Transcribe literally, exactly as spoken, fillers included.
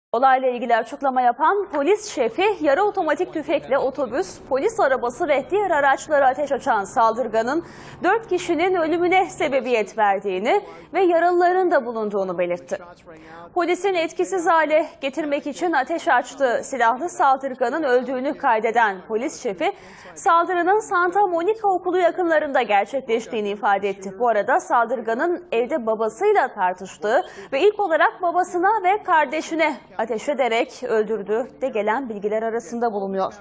Olayla ilgili açıklama yapan polis şefi, yarı otomatik tüfekle otobüs, polis arabası ve diğer araçlara ateş açan saldırganın dört kişinin ölümüne sebebiyet verdiğini ve yaralıların da bulunduğunu belirtti. Polisin etkisiz hale getirmek için ateş açtığı silahlı saldırganın öldüğünü kaydeden polis şefi, saldırının Santa Monica Okulu yakınlarında gerçekleştiğini ifade etti. Bu arada saldırganın evde babasıyla tartıştığı ve ilk olarak babasına ve kardeşine ateş ederek öldürdüğü de gelen bilgiler arasında bulunuyor.